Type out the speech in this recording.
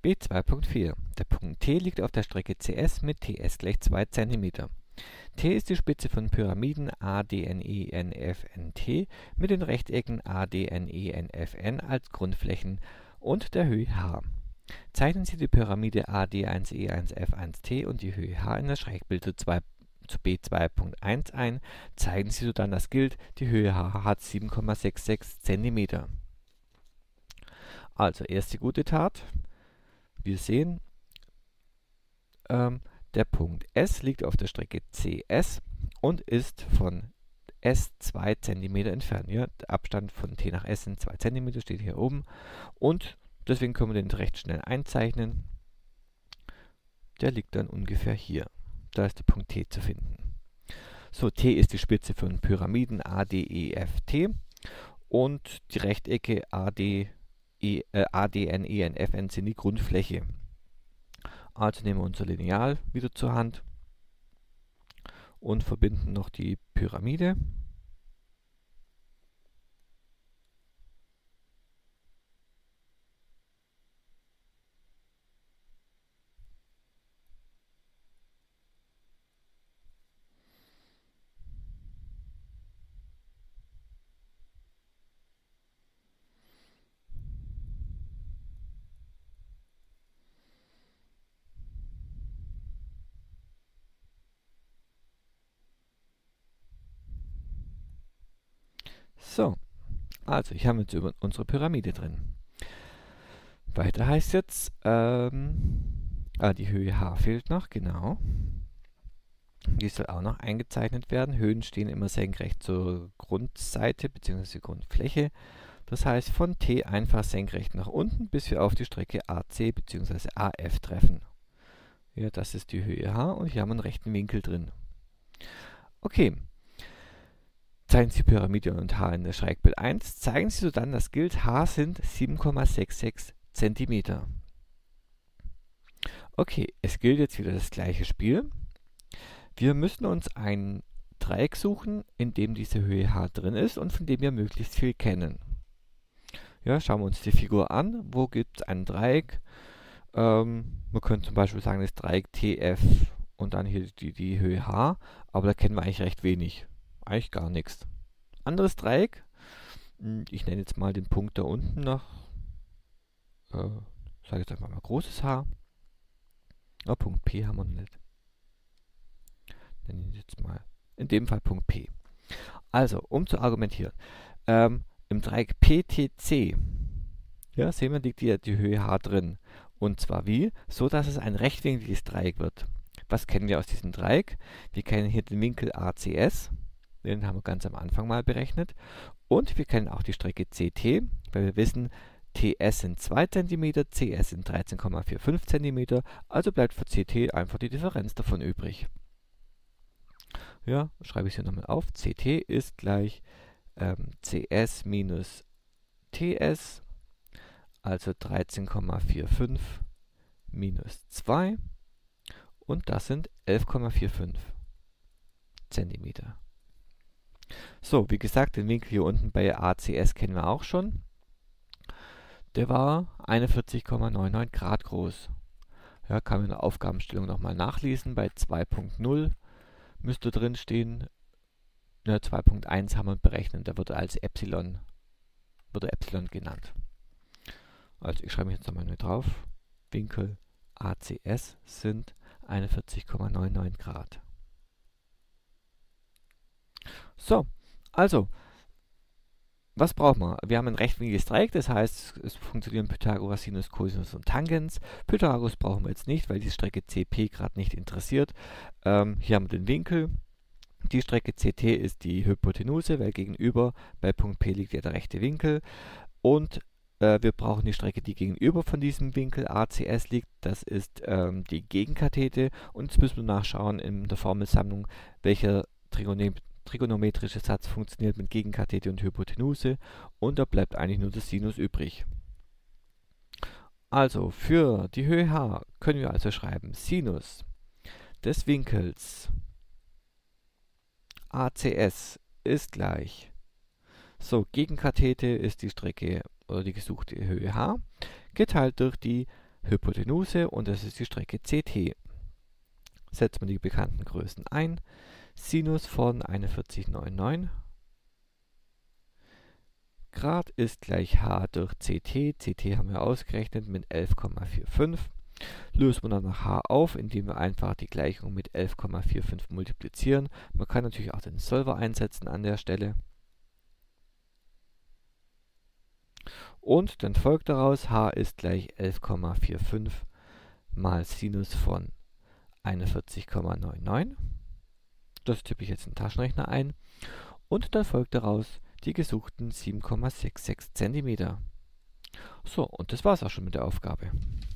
B2.4. Der Punkt T liegt auf der Strecke CS mit TS gleich 2 cm. T ist die Spitze von Pyramiden ADNENFNT mit den Rechtecken ADNENFN als Grundflächen und der Höhe h. Zeichnen Sie die Pyramide AD1E1F1T und die Höhe h in das Schrägbild zu B2.1 ein. Zeigen Sie sodann das Bild, die Höhe h hat 7,66 cm. Also erste gute Tat. Wir sehen, der Punkt S liegt auf der Strecke CS und ist von S 2 cm entfernt. Ja, der Abstand von T nach S sind 2 cm, steht hier oben. Und deswegen können wir den recht schnell einzeichnen. Der liegt dann ungefähr hier. Da ist der Punkt T zu finden. So, T ist die Spitze von Pyramiden ADEFT und die Rechtecke ADNENFN sind die Grundfläche. Also nehmen wir unser Lineal wieder zur Hand und verbinden noch die Pyramide. So, also ich habe jetzt über unsere Pyramide drin. Weiter heißt jetzt, die Höhe h fehlt noch, genau. Die soll auch noch eingezeichnet werden. Höhen stehen immer senkrecht zur Grundseite bzw. Grundfläche. Das heißt von T einfach senkrecht nach unten, bis wir auf die Strecke AC bzw. AF treffen. Ja, das ist die Höhe h und hier haben wir einen rechten Winkel drin. Okay. Zeigen Sie Pyramide und h in das Schrägbild 1. Zeigen Sie sodann das Bild, h sind 7,66 cm. Okay, es gilt jetzt wieder das gleiche Spiel. Wir müssen uns ein Dreieck suchen, in dem diese Höhe h drin ist und von dem wir möglichst viel kennen. Ja, schauen wir uns die Figur an. Wo gibt es ein Dreieck? Wir können zum Beispiel sagen, das Dreieck TF und dann hier die Höhe h, aber da kennen wir eigentlich recht wenig. Eigentlich gar nichts. Anderes Dreieck, ich nenne jetzt mal den Punkt da unten noch, sage jetzt einfach mal großes H. Oh, Punkt P haben wir noch nicht. Nenne ich jetzt mal, in dem Fall Punkt P. Also, um zu argumentieren, im Dreieck PTC, ja, sehen wir, liegt die Höhe h drin. Und zwar wie? So, dass es ein rechtwinkliges Dreieck wird. Was kennen wir aus diesem Dreieck? Wir kennen hier den Winkel ACS. Den haben wir ganz am Anfang mal berechnet. Und wir kennen auch die Strecke CT, weil wir wissen, TS sind 2 cm, CS sind 13,45 cm. Also bleibt für CT einfach die Differenz davon übrig. Ja, schreibe ich es hier nochmal auf. CT ist gleich CS minus TS, also 13,45 minus 2. Und das sind 11,45 cm. So, wie gesagt, den Winkel hier unten bei ACS kennen wir auch schon. Der war 41,99 Grad groß. Ja, kann man in der Aufgabenstellung nochmal nachlesen. Bei 2.0 müsste drin stehen, 2.1 haben wir berechnet, da wird als Epsilon genannt. Also ich schreibe mich jetzt nochmal neu drauf. Winkel ACS sind 41,99 Grad. So, also, was brauchen wir? Wir haben ein rechtwinkliges Dreieck, das heißt, es funktionieren Pythagoras, Sinus, Cosinus und Tangens. Pythagoras brauchen wir jetzt nicht, weil die Strecke CP gerade nicht interessiert. Hier haben wir den Winkel. Die Strecke CT ist die Hypotenuse, weil gegenüber bei Punkt P liegt ja der rechte Winkel. Und wir brauchen die Strecke, die gegenüber von diesem Winkel ACS liegt. Das ist die Gegenkathete. Und jetzt müssen wir nachschauen in der Formelsammlung, welcher trigonometrische Satz funktioniert mit Gegenkathete und Hypotenuse. Und da bleibt eigentlich nur das Sinus übrig. Also für die Höhe h können wir also schreiben Sinus des Winkels ACS ist gleich, Gegenkathete ist die Strecke oder die gesuchte Höhe h, geteilt durch die Hypotenuse und das ist die Strecke CT. Setzt man die bekannten Größen ein. Sinus von 41,99 Grad ist gleich h durch CT. CT haben wir ausgerechnet mit 11,45. Löst man dann nach h auf, indem wir einfach die Gleichung mit 11,45 multiplizieren. Man kann natürlich auch den Solver einsetzen an der Stelle. Und dann folgt daraus, h ist gleich 11,45 mal Sinus von 41,99. Das tippe ich jetzt in den Taschenrechner ein. Und dann folgt daraus die gesuchten 7,66 cm. So, und das war's auch schon mit der Aufgabe.